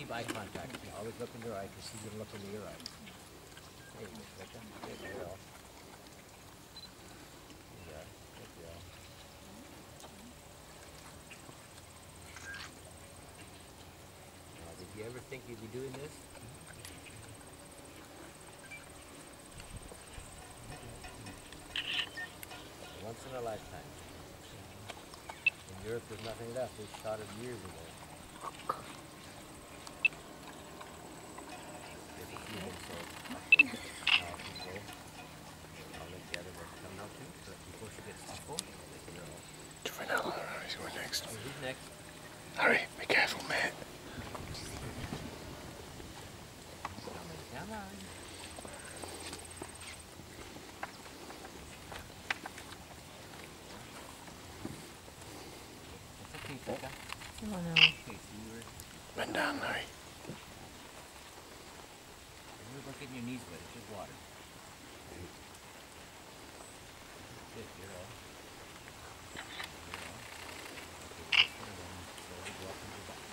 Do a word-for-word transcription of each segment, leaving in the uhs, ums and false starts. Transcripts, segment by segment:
keep eye contact. You always look into her eye because she's gonna look into your eyes. There you go, Rebecca. Good girl. Yeah, good girl. Now, did you ever think you'd be doing this? Once in a lifetime. In Europe, there's nothing left. They shot it years ago. There's a few of them, so now I can go. I'll let the other one come now too, but before she gets too full, I'll let her off. Vanilla, he's going next. Oh, who's next? Hurry, be careful, mate. Come on. It's okay, Becca. Oh no. Okay, so you were... Bend down, Larry. You were getting your knees wet. It's just water. Good, you're all. You're all. Okay, just put it on. Slowly go up and go back.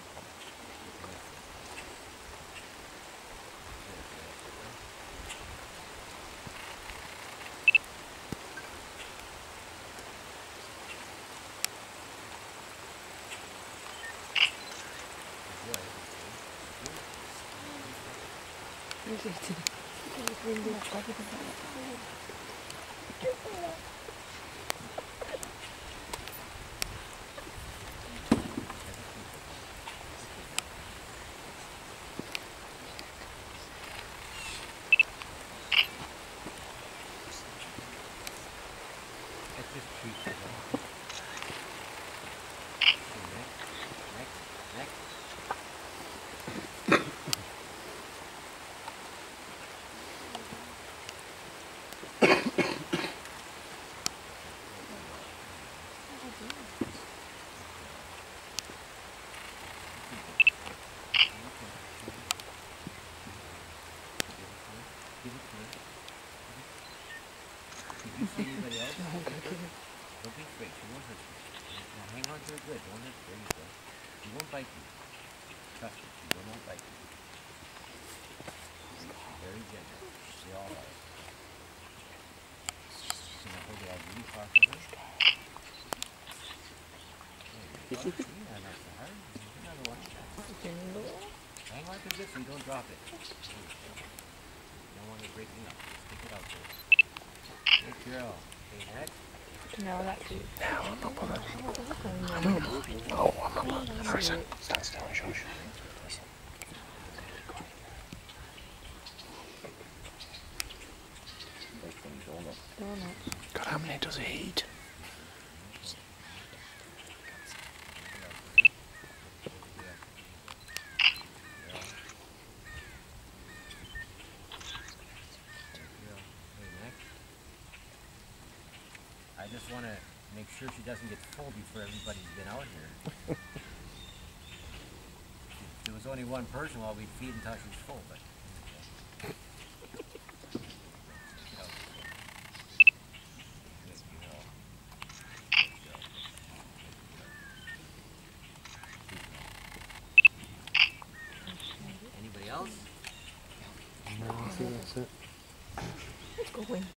Let's just treat it. Next, next, next. Give it to her. Did you see anybody else? Don't be afraid, she won't hurt you. Now hang on to her good, don't hurt her. There you go. She won't bite you. Trust her, she will not bite you. Very gentle. She'll be alright. She's gonna hold it out really far from her. There you go. Yeah, not so hard. Another one. Hang on to this so you don't drop it. There you go. You don't want it breaking up. Just stick it out there. Good girl. Okay, next. No, that's it. Now, I'm not bothered. Oh, I'm not bothered. Listen, stand still and shush. Listen. God, how many does he eat? I just want to make sure she doesn't get full before everybody's been out here. If there was only one person, well, we'd feed until she's full, but... Anybody else? No, I think that's it. Let's go win.